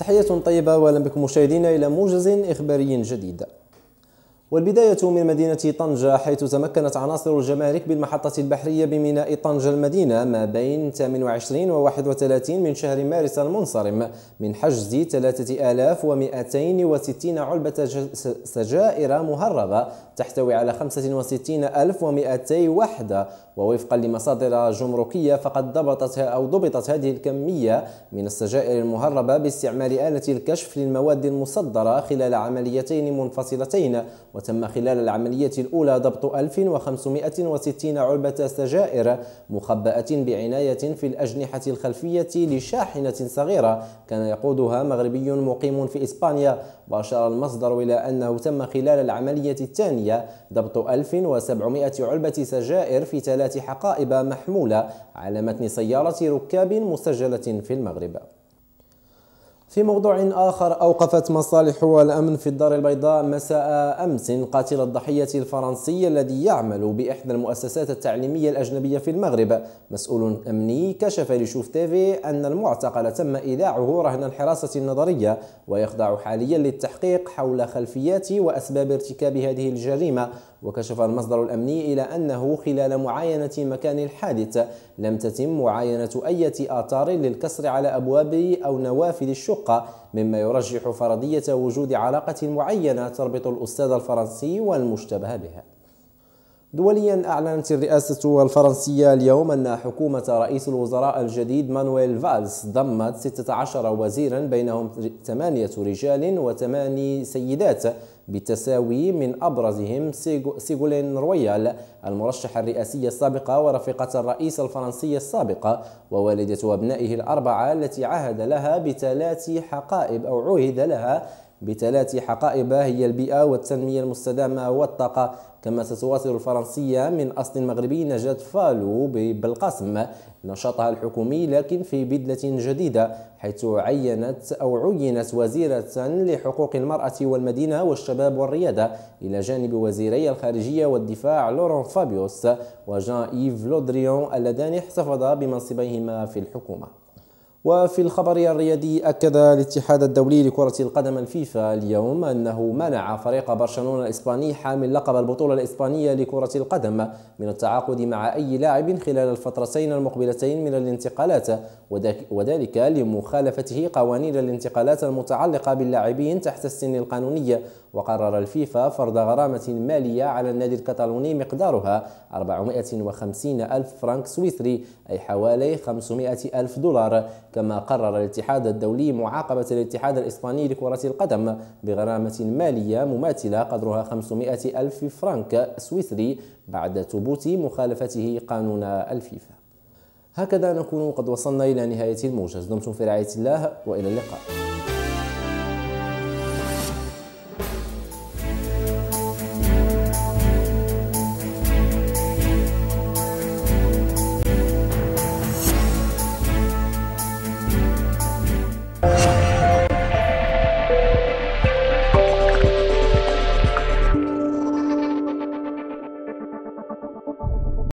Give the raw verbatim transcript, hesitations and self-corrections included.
تحية طيبة وأهلا بكم مشاهدينا إلى موجز إخباري جديد. والبداية من مدينة طنجة، حيث تمكنت عناصر الجمارك بالمحطة البحرية بميناء طنجة المدينة ما بين ثمانية وعشرين و واحد وثلاثين من شهر مارس المنصرم من حجز ثلاثة آلاف ومئتين وستين علبة سجائر مهربة تحتوي على خمسة وستين ألف ومئتي وحدة. ووفقا لمصادر جمركية فقد ضبطت أو ضبطت هذه الكمية من السجائر المهربة باستعمال آلة الكشف للمواد المصدرة خلال عمليتين منفصلتين. وتم خلال العملية الأولى ضبط ألف وخمسمئة وستين علبة سجائر مخبأة بعناية في الأجنحة الخلفية لشاحنة صغيرة كان يقودها مغربي مقيم في إسبانيا. وأشار المصدر إلى أنه تم خلال العملية الثانية ضبط ألف وسبعمئة علبة سجائر في ثلاث حقائب محمولة على متن سيارة ركاب مسجلة في المغرب. في موضوع آخر، أوقفت مصالح الأمن في الدار البيضاء مساء أمس قاتل الضحية الفرنسي الذي يعمل بإحدى المؤسسات التعليمية الأجنبية في المغرب. مسؤول أمني كشف لشوف تيفي أن المعتقل تم إيداعه رهن الحراسة النظرية ويخضع حاليا للتحقيق حول خلفيات وأسباب ارتكاب هذه الجريمة. وكشف المصدر الأمني إلى أنه خلال معاينة مكان الحادث لم تتم معاينة أي آثار للكسر على أبواب أو نوافذ الشقة، مما يرجح فرضية وجود علاقة معينة تربط الأستاذ الفرنسي والمشتبه به. دوليا، أعلنت الرئاسة الفرنسية اليوم أن حكومة رئيس الوزراء الجديد مانويل فالس ضمت ستة عشر وزيرا بينهم ثمانية رجال وثماني سيدات بالتساوي، من أبرزهم سيغولين رويال المرشحة الرئاسية السابقة ورفيقة الرئيس الفرنسي السابقة ووالدة أبنائه الأربعة التي عهد لها بثلاث حقائب أو عهد لها بثلاث حقائب هي البيئة والتنمية المستدامة والطاقة. كما ستواصل الفرنسية من أصل مغربي نجاة فالو بالقاسم نشاطها الحكومي لكن في بدلة جديدة، حيث عينت أو عينت وزيرة لحقوق المرأة والمدينة والشباب والريادة إلى جانب وزيري الخارجية والدفاع لوران فابيوس وجان إيف لودريون اللذان احتفظا بمنصبيهما في الحكومة. وفي الخبر الرياضي، أكد الاتحاد الدولي لكرة القدم الفيفا اليوم أنه منع فريق برشلونة الإسباني حامل لقب البطولة الإسبانية لكرة القدم من التعاقد مع أي لاعب خلال الفترتين المقبلتين من الانتقالات، وذلك لمخالفته قوانين الانتقالات المتعلقة باللاعبين تحت السن القانونية. وقرر الفيفا فرض غرامة مالية على النادي الكتالوني مقدارها أربعمئة وخمسين ألف فرنك سويسري أي حوالي خمسمئة ألف دولار. كما قرر الاتحاد الدولي معاقبة الاتحاد الإسباني لكرة القدم بغرامة مالية مماثلة قدرها خمسمئة ألف فرنك سويسري بعد ثبوت مخالفته قانون الفيفا. هكذا نكون قد وصلنا إلى نهاية الموجز. دمتم في رعاية الله وإلى اللقاء.